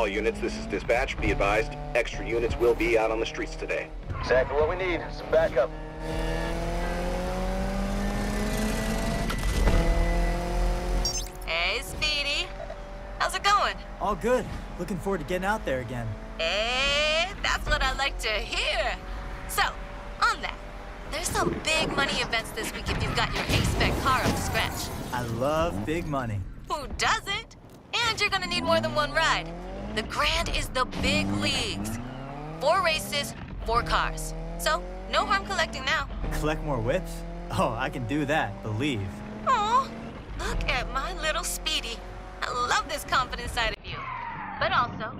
All units, this is dispatch. Be advised, extra units will be out on the streets today. Exactly what we need. Some backup. Hey, Speedy. How's it going? All good. Looking forward to getting out there again. Hey, that's what I like to hear. So, on that, there's some big money events this week if you've got your A-Spec car up to scratch. I love big money. Who doesn't? And you're gonna need more than one ride. The Grand is the big leagues. 4 races, 4 cars. So, no harm collecting now. Collect more whips? Oh, I can do that, believe. Aw, look at my little Speedy. I love this confident side of you. But also,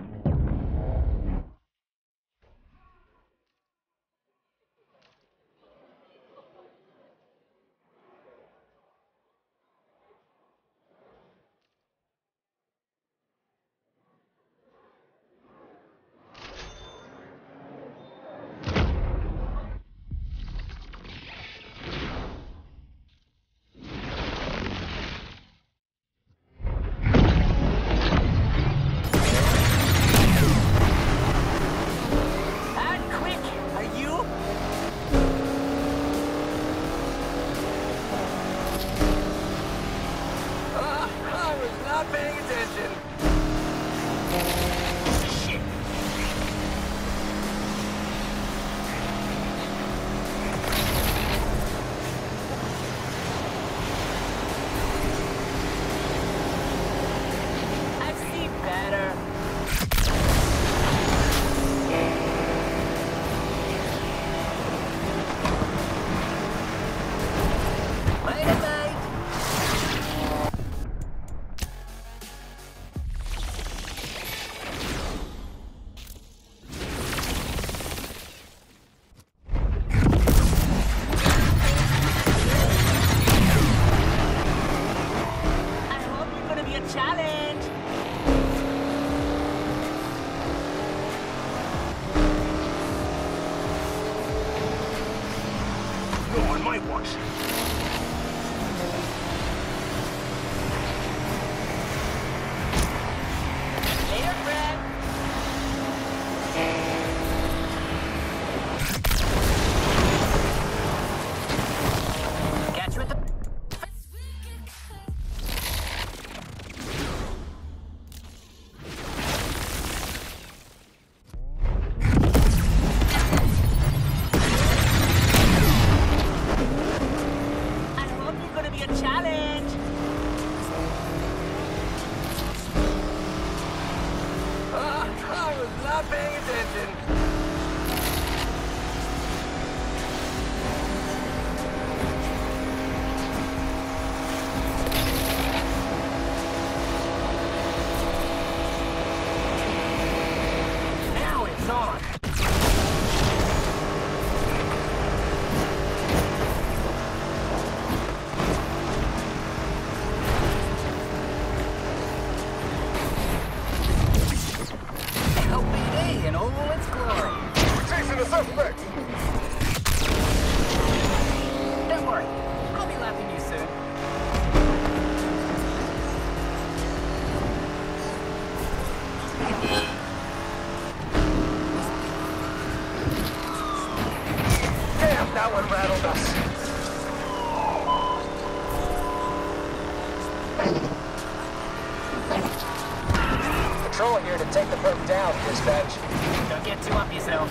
Patrol here to take the perp down, dispatch. Don't get too up yourself.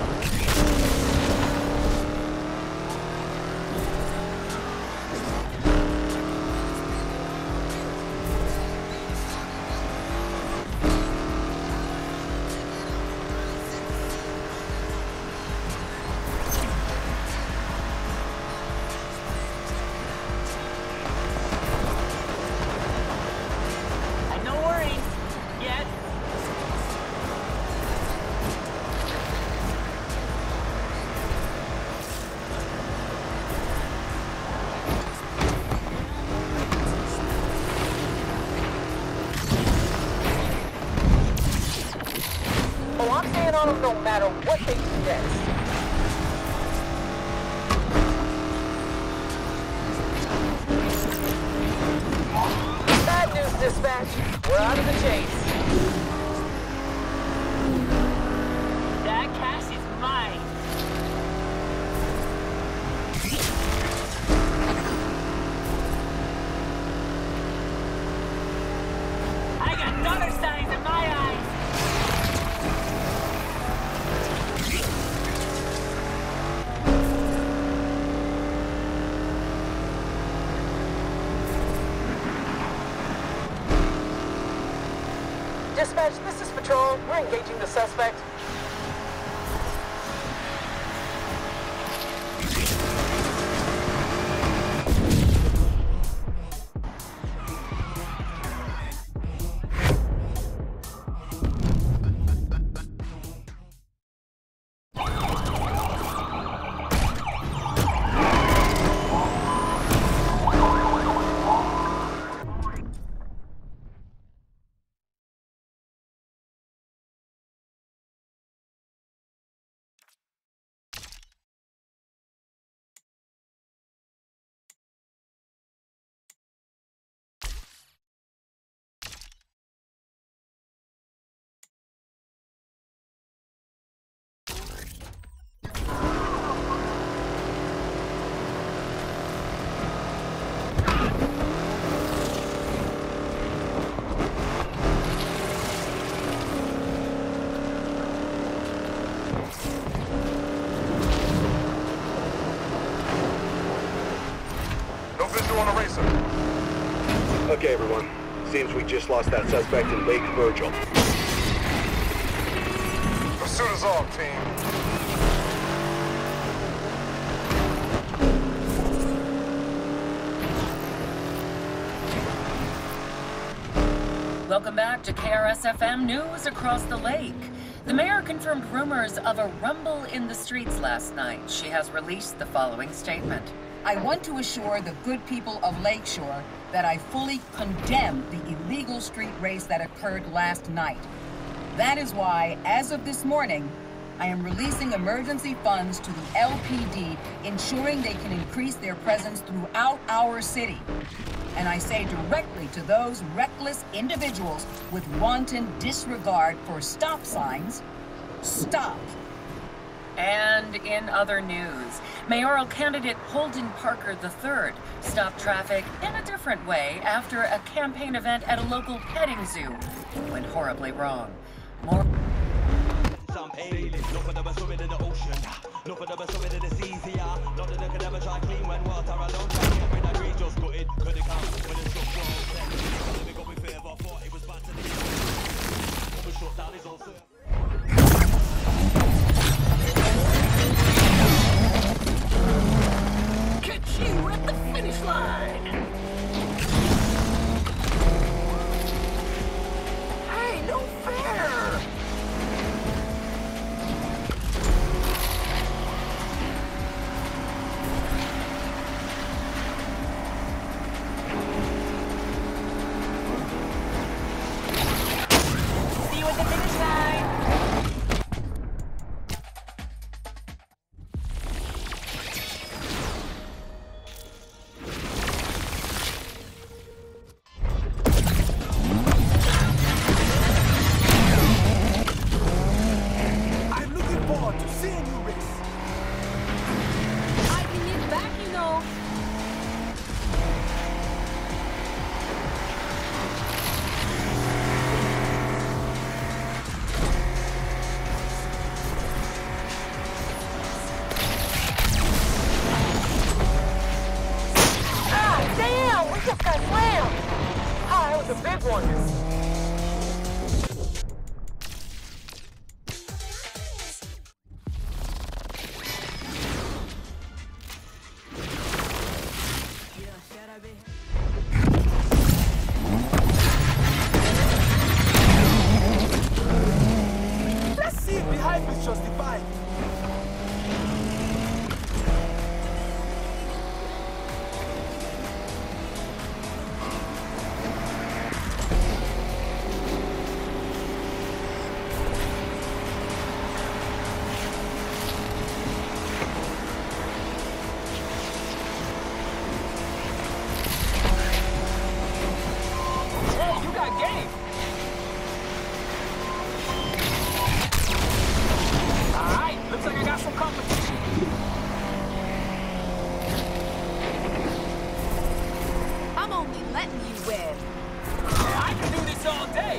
On them no matter what they suggest. Bad news, dispatch. We're out of the chase. Dispatch, this is Patrol. We're engaging the suspect. Okay, everyone. Seems we just lost that suspect in Lake Virgil. Pursuit is on, team. Welcome back to KRS-FM News Across the Lake. The mayor confirmed rumors of a rumble in the streets last night. She has released the following statement. I want to assure the good people of Lakeshore that I fully condemn the illegal street race that occurred last night. That is why, as of this morning, I am releasing emergency funds to the LPD, ensuring they can increase their presence throughout our city. And I say directly to those reckless individuals with wanton disregard for stop signs, stop. And in other news, mayoral candidate Holden Parker III stopped traffic in a different way after a campaign event at a local petting zoo went horribly wrong. More. Some aliens, no for them swimming in the ocean, no for them swimming in the seas, yeah. Not that they could ever try clean when water alone can't get rid of green, just cut it, could it come when it's just wrong. Let me go with favor, thought it was bad to the when we shut down his old surf. Catch you at the finish line! Hey, no fair! See you at the finish line. I'm looking forward to seeing you race. I can get back, you know. Ah, damn! We just got slammed! Ah, that was a big one. Let's see if behind is justified. Hey, you got game! Alright, looks like I got some competition. I'm only letting you win. I can do this all day!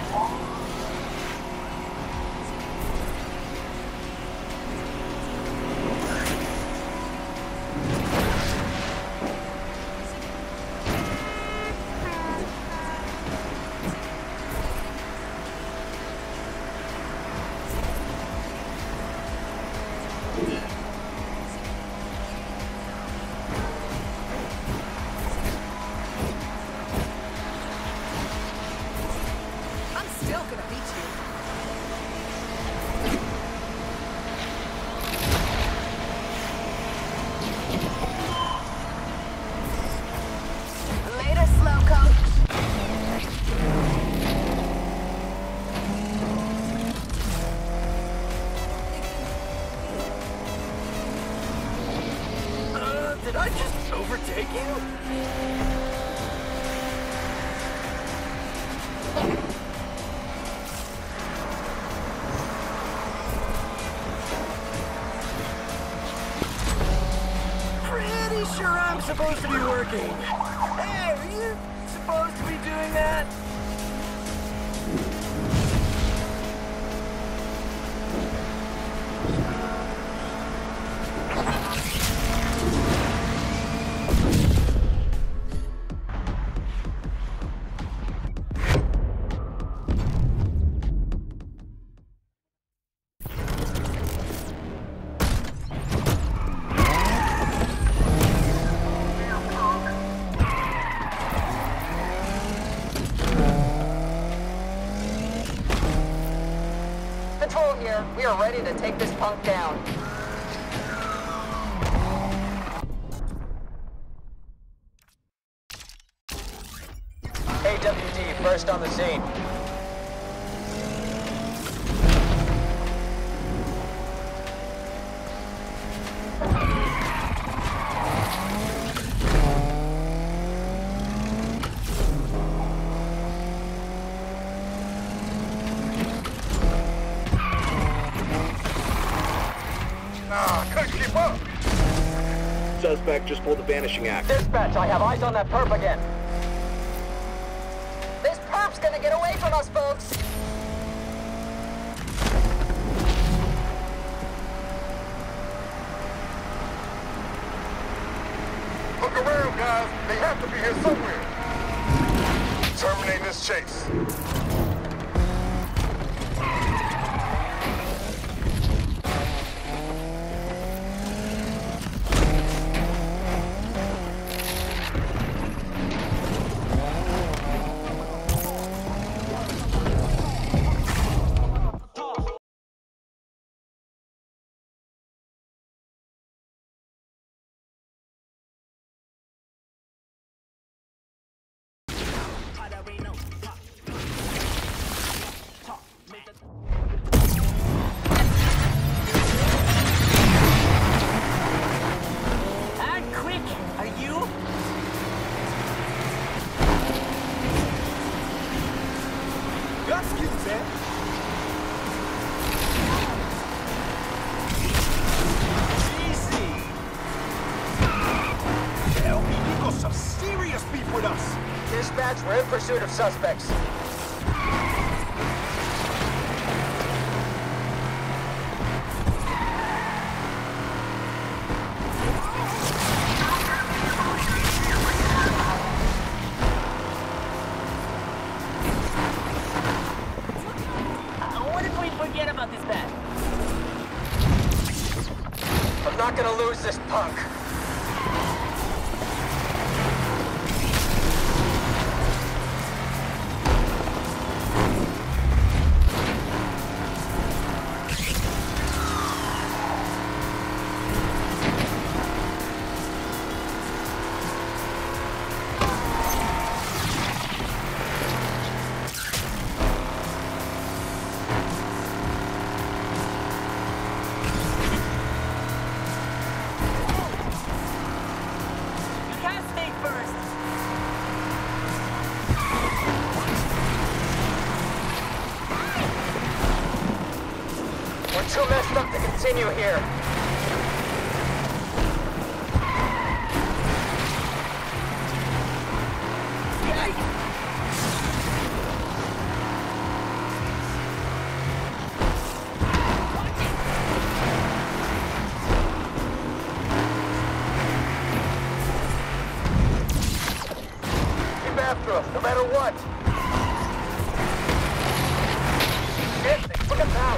overtake you? Pretty sure I'm supposed to be working. Hey, are you supposed to be doing that? Control here. We are ready to take this punk down. AWD, first on the scene. Couldn't keep up. Suspect just pulled the vanishing act. Dispatch, I have eyes on that perp again. This perp's gonna get away from us, folks. Look around, guys. They have to be here somewhere. Terminate this chase. Dispatch, we're in pursuit of suspects. What if we forget about this bad? I'm not gonna lose this punk. Too messed up to continue here. Keep after him, no matter what. Shit, they took him down.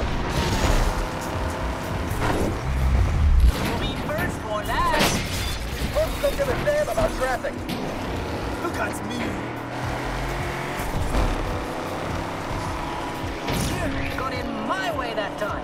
Or last. Folks don't give a damn about traffic. Look at me. Got in my way that time.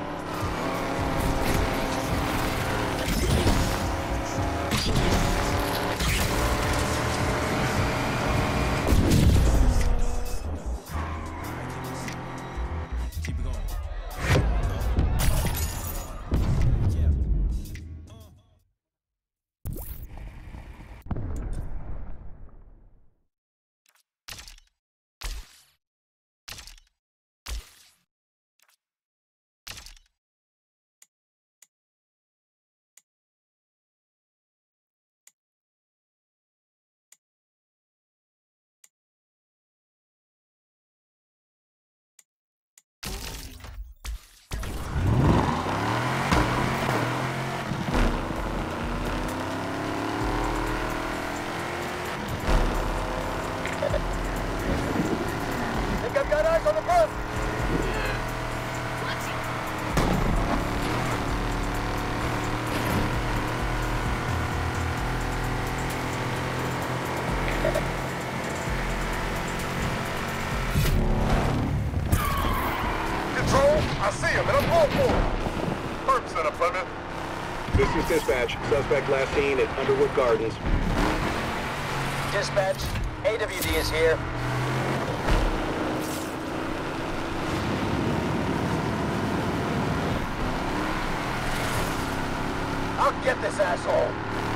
him, and I'm going for him. Perk Center, Plymouth. This is dispatch. Suspect last seen at Underwood Gardens. Dispatch, AWD is here. I'll get this asshole.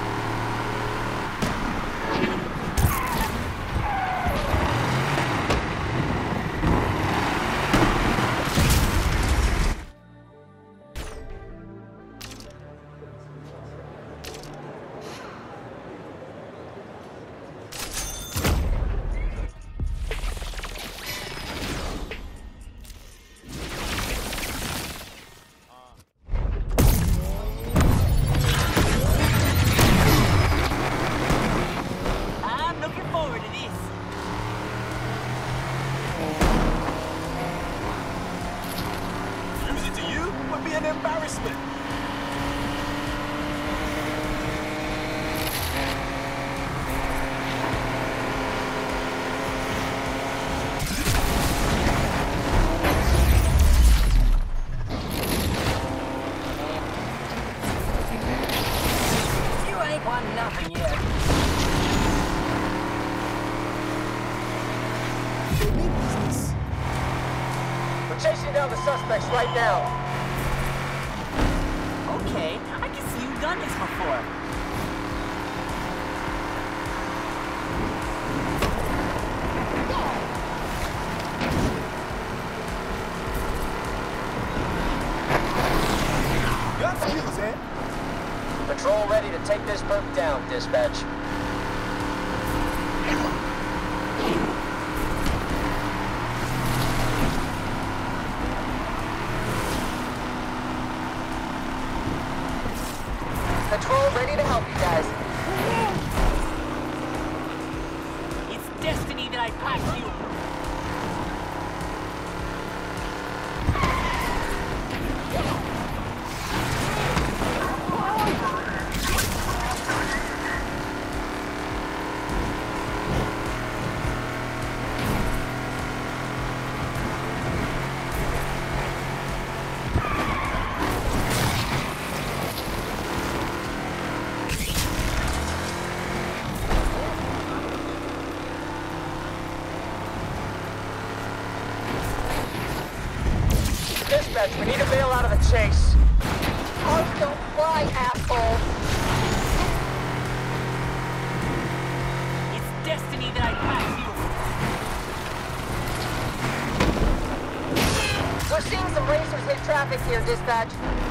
Chasing down the suspects right now. Okay, I can see you've done this before. Patrol ready to take this perp down, dispatch. Patrol ready to help you guys. It's destiny that I packed you. Dispatch, we need to bail out of the chase. Oh, don't fly, asshole. It's destiny that I packed you. We're seeing some racers hit traffic here, dispatch.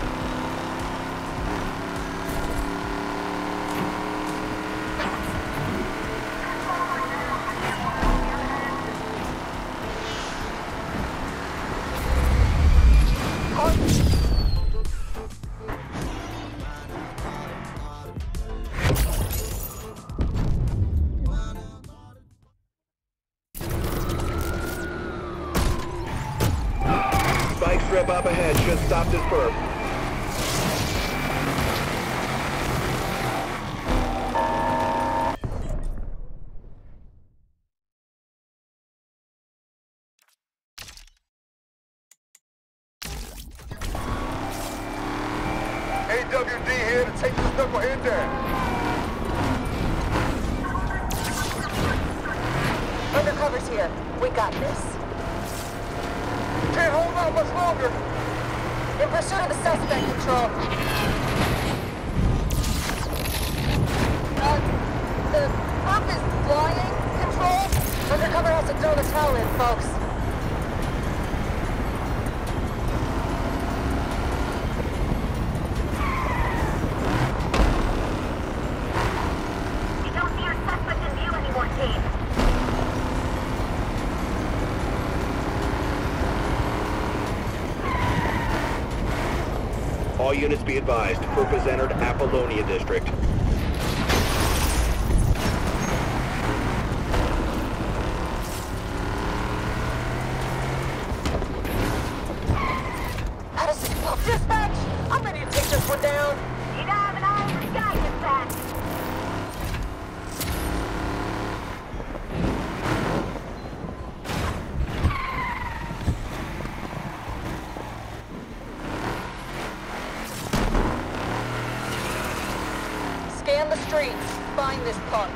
Spike strip up ahead should stop this perp. AWD here to take this knucklehead down. Undercover's here. We got this. Can't hold out much longer. In pursuit of the suspect, Control. The perp is flying, Control. Undercover has to throw the towel in, folks. We don't see our suspect in view anymore, team. All units be advised. Perp has entered Apollonia District. Dispatch! I'm ready to take this one down. You don't have an eye in the sky, dispatch. this park.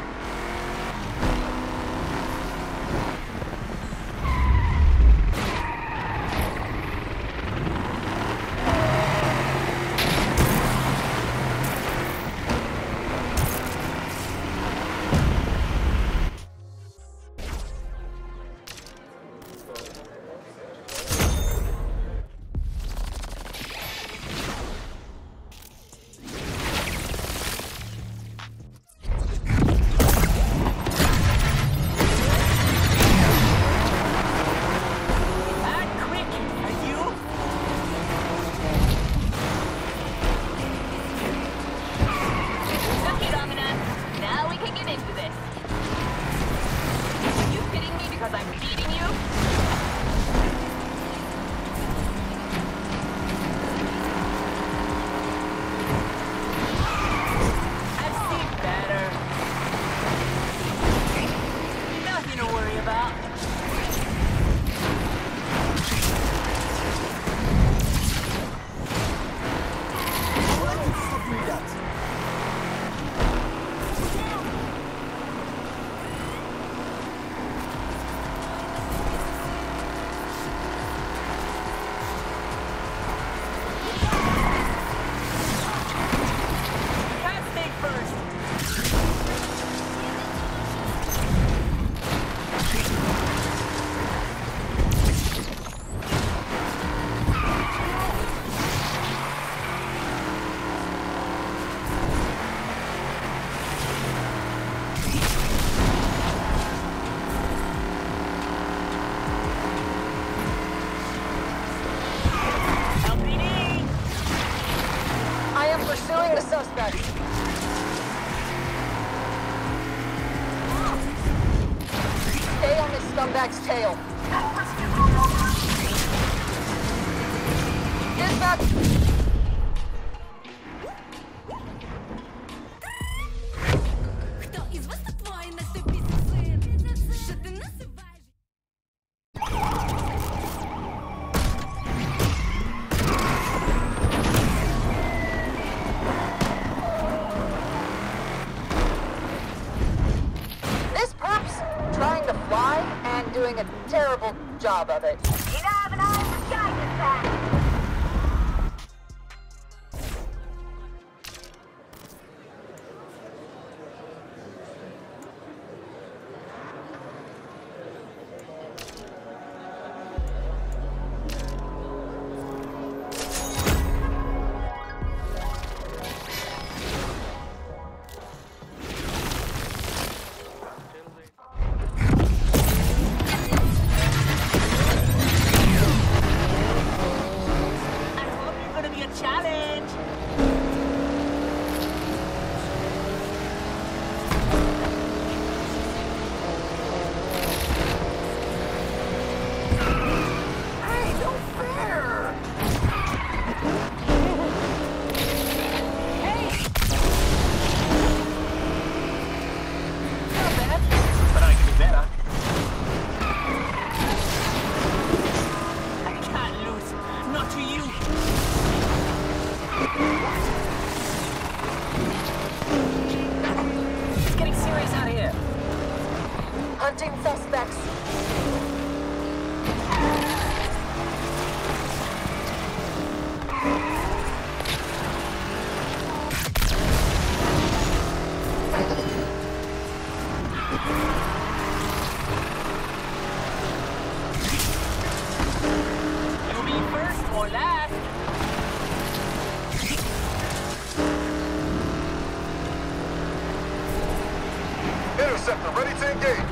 Pursuing the suspect. Stay on this scumbag's tail. Dispatch! Doing a terrible job of it. You don't have an eye for Sky Dispatch. Hunting suspects. You be first or last. Interceptor ready to engage.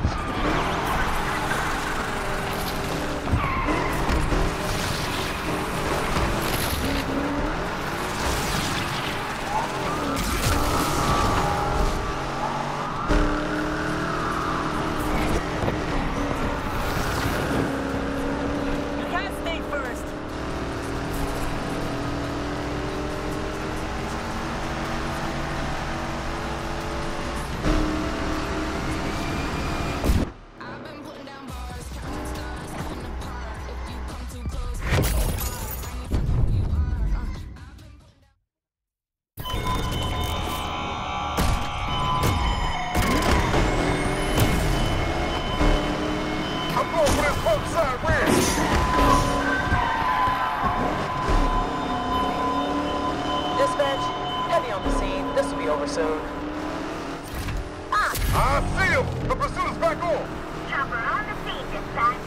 him! The pursuit is back on! Chopper on the scene, dispatch.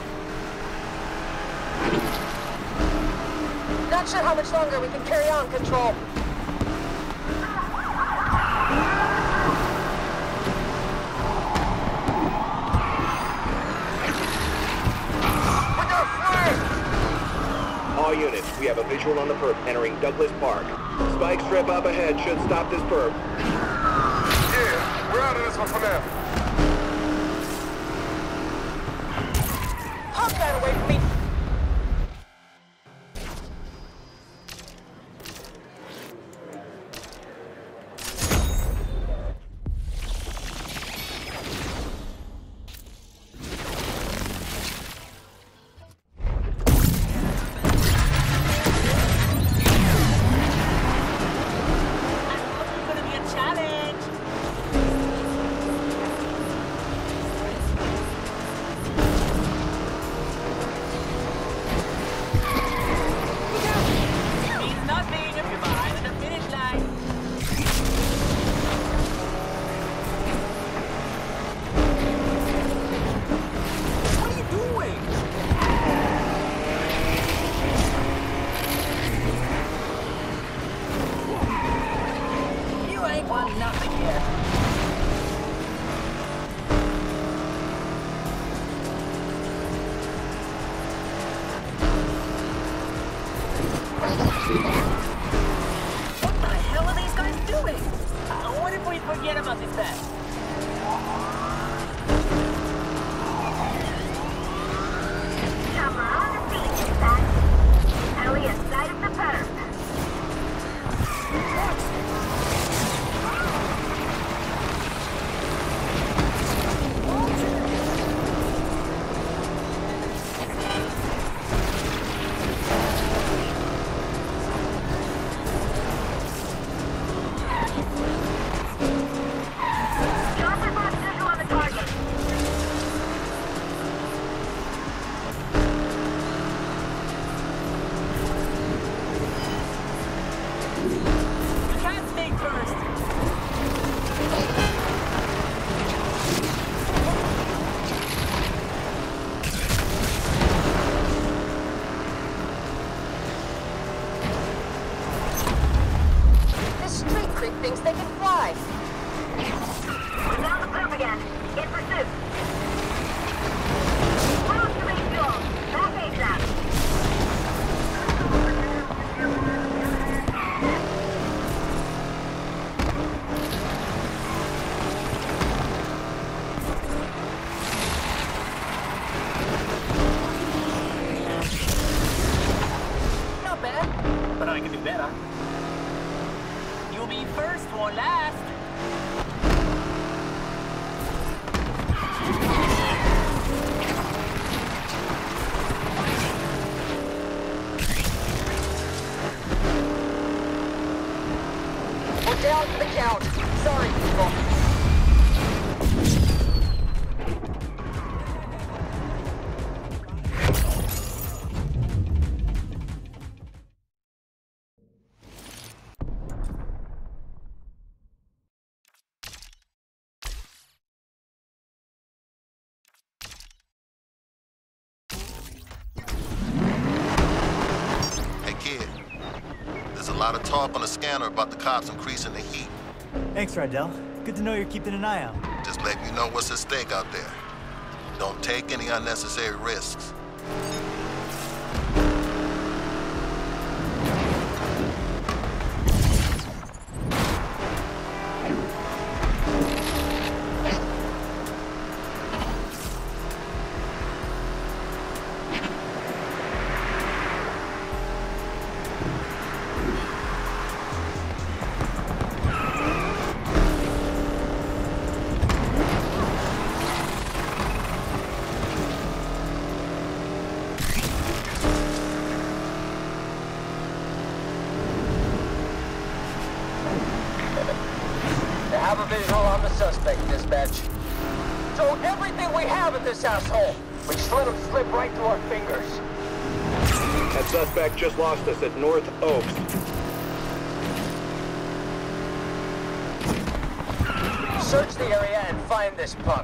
Not sure how much longer we can carry on, Control. We got flash! All units, we have a visual on the perp entering Douglas Park. Spike strip up ahead should stop this perp. Yeah, we're out of this one for now. Hop that away from me. It's gonna be a challenge. Means nothing if you're behind the finish line. What are you doing? You ain't won nothing yet. What the hell are these guys doing? What if we forget about this bag? Chopper on the scene, dispatch. Ellie inside of the perp. Chopper's on visual on the target. You can't stay first. This street creep thinks they can fly. We're down the perp again. In pursuit. Close to refuel. Back ASAP. Not bad, but I can do better. You'll be first or last. We're down for the count. Sorry, people. Hey kid, there's a lot of talk on the scanner about the cops increasing the heat. Thanks, Rydell. Good to know you're keeping an eye out. Just letting you know what's at stake out there. Don't take any unnecessary risks. They have a visual on the suspect, dispatch. So everything we have at this asshole, we just let him slip right through our fingers. That suspect just lost us at North Oaks. Search the area and find this punk.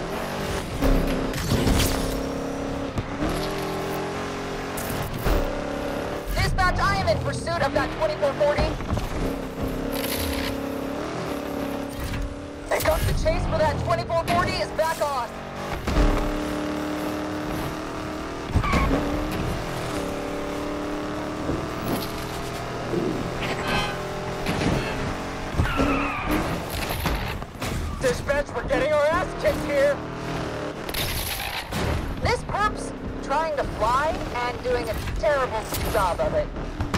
Dispatch, I am in pursuit of that 2440. And comes the chase for that 2440 is back on. Dispatch, we're getting our ass kicked here. This perp's trying to fly and doing a terrible job of it.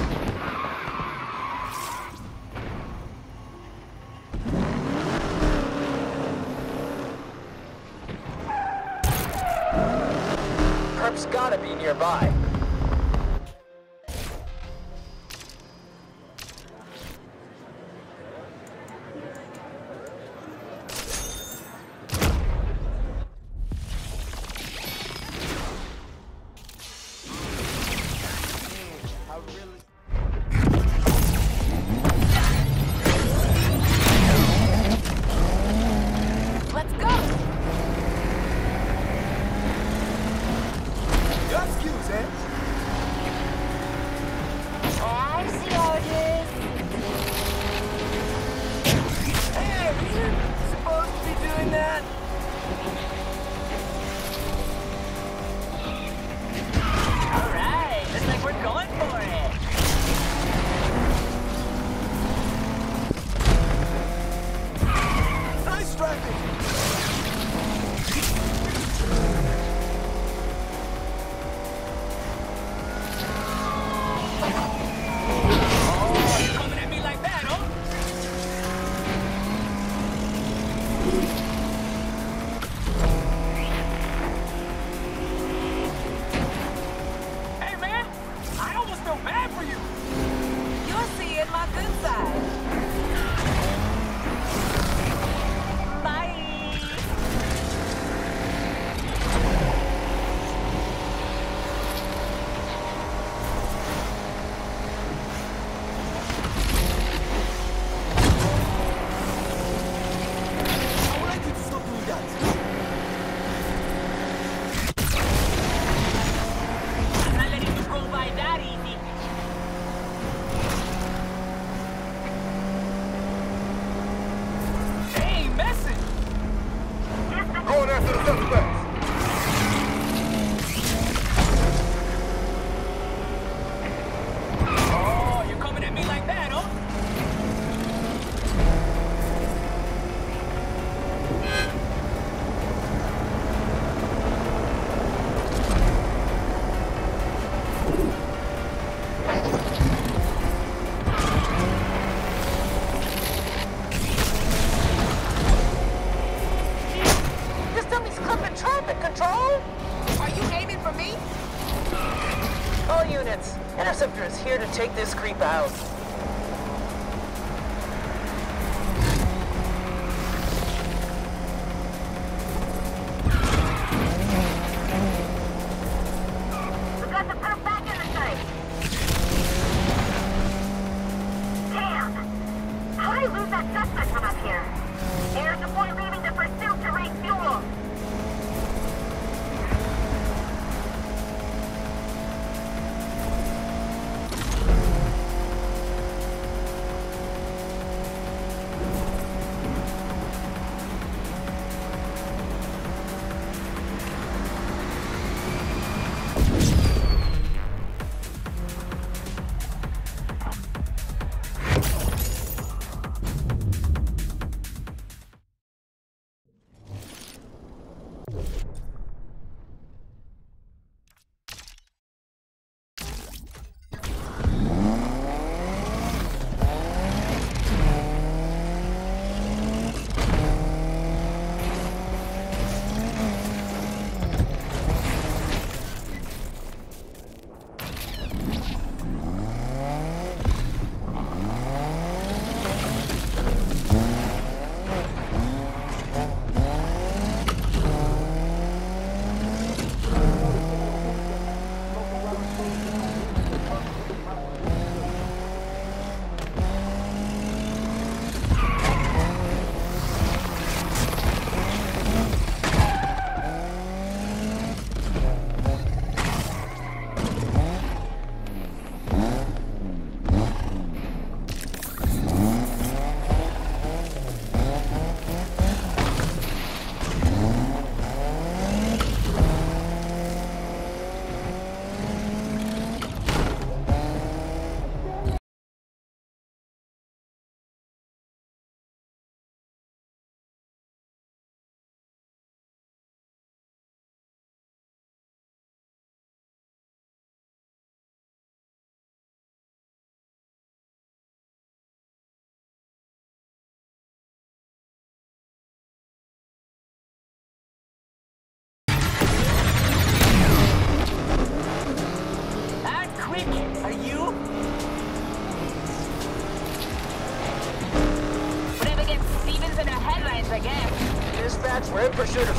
Perp's gotta be nearby. Let's go! Excuse, eh? I see how it is. Hey, you supposed to be doing that? All right, looks like we're going for it. Nice driving! Oh, you're coming at me like that, huh? Hey, man, I almost feel bad for you. You're seeing my good side. Bye! I would like you to stop doing that. I'm not letting you go by that easy. Hey, message! Going after the suspects. Oh, you're coming at me like that, huh? This dummy's clipping traffic control! Are you aiming for me? All units, Interceptor is here to take this creep out. We got the perp back in the site. Damn! How did I lose that suspect from up here? Air support leaving the pursuit to refuel.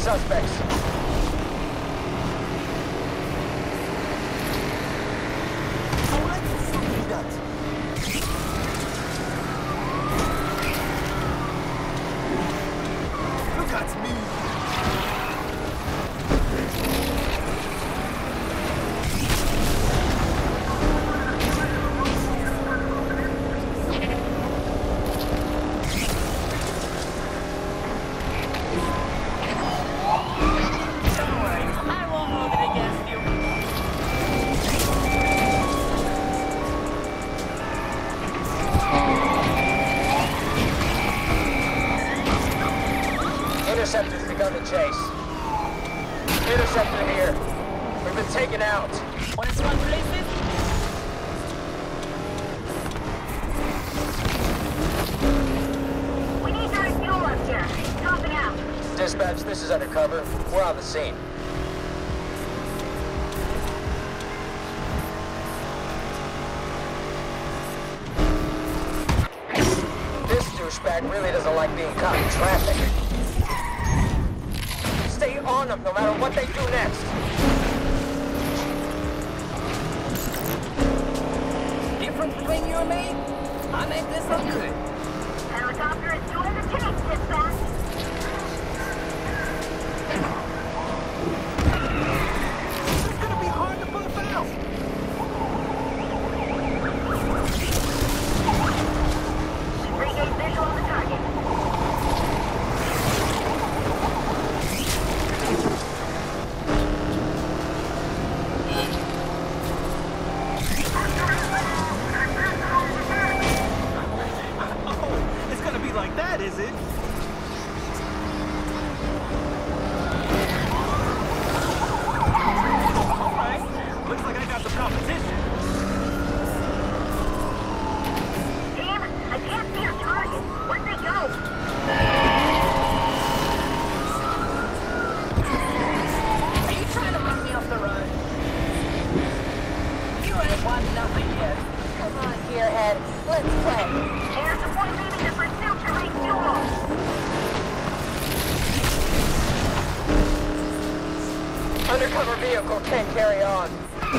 suspects. Look at me. Interceptor's begun the chase. Interceptor here. We've been taken out. Want to swap places? We need to refuel up here. Dropping out. Dispatch, this is undercover. We're on the scene. This douchebag really doesn't like being caught in traffic. Stay on them no matter what they do next. Difference between you and me? I make this look good. Helicopter is doing the chase, dispatch. It's gonna be hard to pull it out. Regain visual on the target. Oh, it's gonna be like that, is it? All right. Looks like I got some competition. Damn, I can't see your target. Where'd they go? Are you trying to run me off the road? You ain't won nothing yet. Come on, gearhead. Let's play. Air support leaving the pursuit to refuel. Undercover vehicle can't carry on.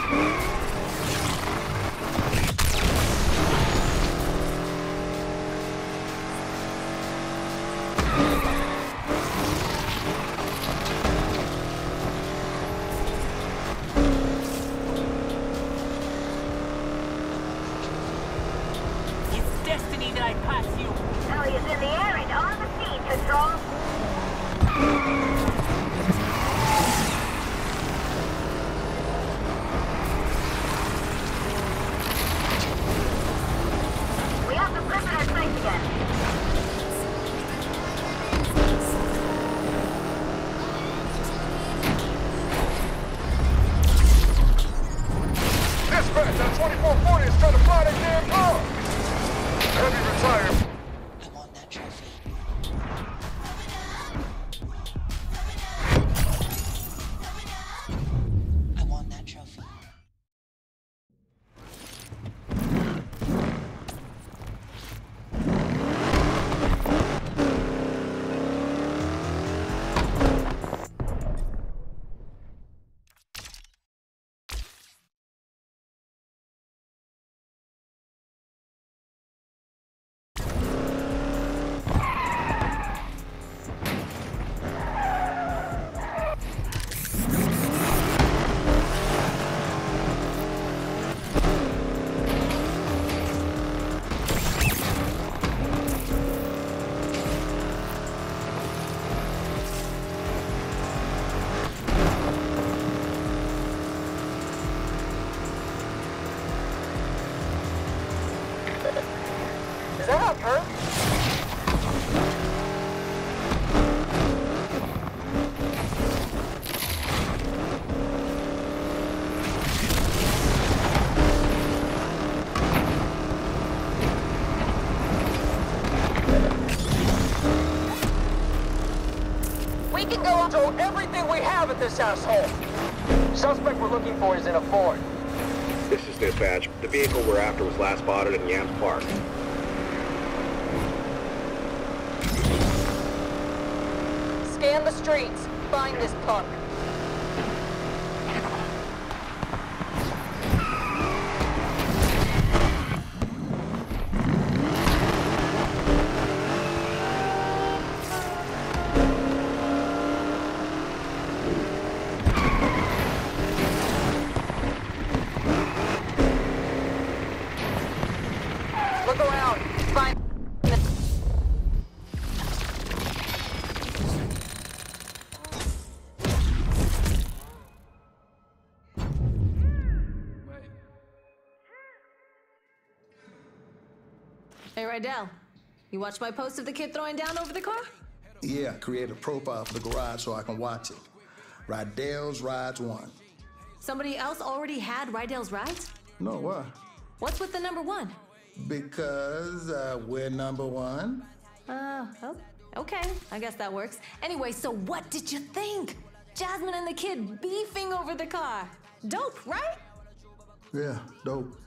It's destiny that I pass you. Ellie is in the air and on the scene, Control. We have the prisoner sights again. Dispatch, that 2440 is trying to fly that damn car. Heavy retired. I want that trophy. I want that trophy. Is that how it hurt? We can go up. So everything we have at this asshole. Suspect we're looking for is in a Ford. This is dispatch. The vehicle we're after was last spotted in Yams Park. Scan the streets. Find this punk. Look around. Find. Hey, Rydell. You watched my post of the kid throwing down over the car? Yeah, create a profile for the garage so I can watch it. Rydell's Rides 1. Somebody else already had Rydell's rides? No, why? What's with the number 1? Because we're number 1. Oh, okay. I guess that works. Anyway, so what did you think? Jasmine and the kid beefing over the car. Dope, right? Yeah, dope.